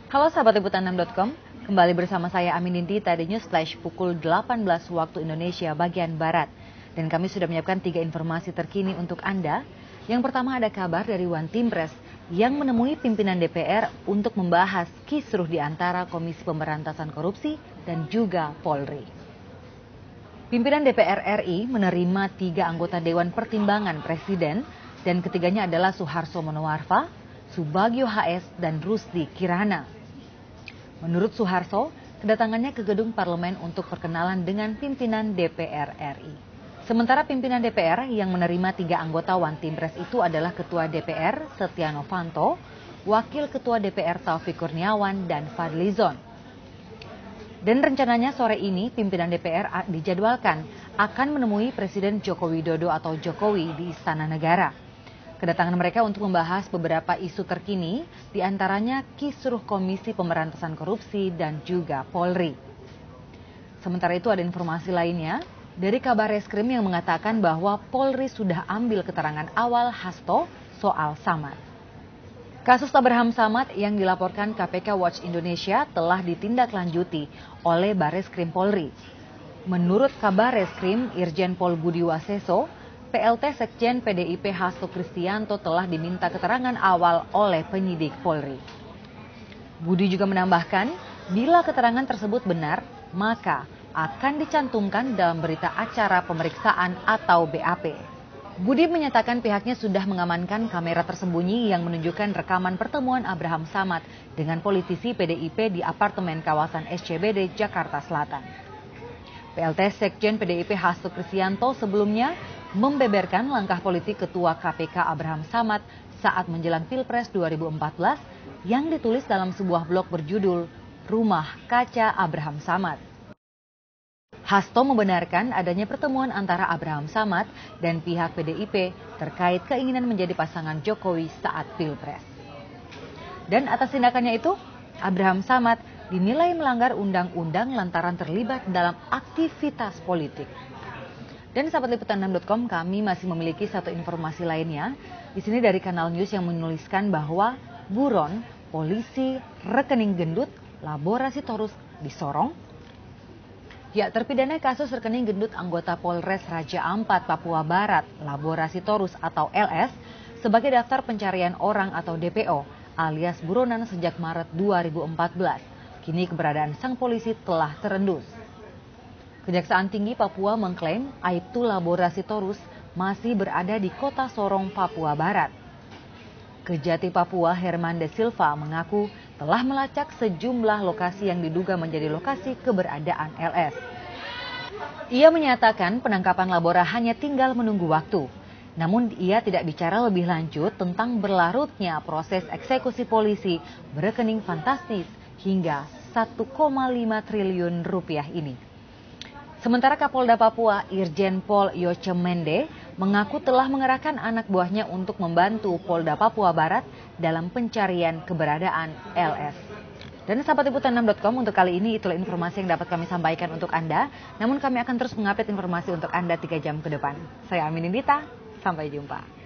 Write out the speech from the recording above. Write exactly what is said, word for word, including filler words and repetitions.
Halo sahabat liputan enam titik com, kembali bersama saya Amin Indita di News Flash pukul delapan belas waktu Indonesia bagian Barat. Dan kami sudah menyiapkan tiga informasi terkini untuk Anda. Yang pertama ada kabar dari One Team Press yang menemui pimpinan D P R untuk membahas kisruh di antara Komisi Pemberantasan Korupsi dan juga Polri. Pimpinan D P R R I menerima tiga anggota Dewan Pertimbangan Presiden dan ketiganya adalah Suharso Monoarfa, Subagio H S, dan Rusdi Kirana. Menurut Suharso, kedatangannya ke gedung parlemen untuk perkenalan dengan pimpinan D P R R I. Sementara pimpinan D P R yang menerima tiga anggota One Team Press itu adalah Ketua D P R Setia Novanto, Wakil Ketua D P R Taufik Kurniawan, dan Fadlizon. Dan rencananya sore ini pimpinan D P R dijadwalkan akan menemui Presiden Joko Widodo atau Jokowi di Istana Negara. Kedatangan mereka untuk membahas beberapa isu terkini, diantaranya kisruh Komisi Pemberantasan Korupsi dan juga Polri. Sementara itu ada informasi lainnya dari Kabarreskrim yang mengatakan bahwa Polri sudah ambil keterangan awal Hasto soal Samad. Kasus Abraham Samad yang dilaporkan K P K Watch Indonesia telah ditindaklanjuti oleh Barreskrim Polri. Menurut Kabarreskrim Irjen Pol Budi Waseso, P L T Sekjen P D I P Hasto Kristianto telah diminta keterangan awal oleh penyidik Polri. Budi juga menambahkan, bila keterangan tersebut benar, maka akan dicantumkan dalam berita acara pemeriksaan atau B A P. Budi menyatakan pihaknya sudah mengamankan kamera tersembunyi yang menunjukkan rekaman pertemuan Abraham Samad dengan politisi P D I P di apartemen kawasan S C B D Jakarta Selatan. P L T Sekjen P D I P Hasto Kristianto sebelumnya membeberkan langkah politik Ketua K P K Abraham Samad saat menjelang Pilpres dua ribu empat belas yang ditulis dalam sebuah blog berjudul Rumah Kaca Abraham Samad. Hasto membenarkan adanya pertemuan antara Abraham Samad dan pihak P D I P terkait keinginan menjadi pasangan Jokowi saat Pilpres. Dan atas tindakannya itu, Abraham Samad dinilai melanggar undang-undang lantaran terlibat dalam aktivitas politik. Dan sahabat liputan enam titik com, kami masih memiliki satu informasi lainnya. Di sini dari Kanal News yang menuliskan bahwa buron polisi rekening gendut Laborasitorus di Sorong. Ya, terpidana kasus rekening gendut anggota Polres Raja Ampat, Papua Barat, Laborasitorus atau L S, sebagai daftar pencarian orang atau D P O alias buronan sejak Maret dua ribu empat belas. Kini keberadaan sang polisi telah terendus. Kejaksaan Tinggi Papua mengklaim Aibtu Laborasitorus masih berada di kota Sorong, Papua Barat. Kejati Papua Herman De Silva mengaku telah melacak sejumlah lokasi yang diduga menjadi lokasi keberadaan L S. Ia menyatakan penangkapan Labora hanya tinggal menunggu waktu. Namun ia tidak bicara lebih lanjut tentang berlarutnya proses eksekusi polisi berekening fantastis hingga satu koma lima triliun rupiah ini. Sementara Kapolda Papua Irjen Pol Yochemende mengaku telah mengerahkan anak buahnya untuk membantu Polda Papua Barat dalam pencarian keberadaan L S. Dan sahabat liputan enam titik com, untuk kali ini itulah informasi yang dapat kami sampaikan untuk Anda. Namun kami akan terus mengupdate informasi untuk Anda tiga jam ke depan. Saya Amin Indita, sampai jumpa.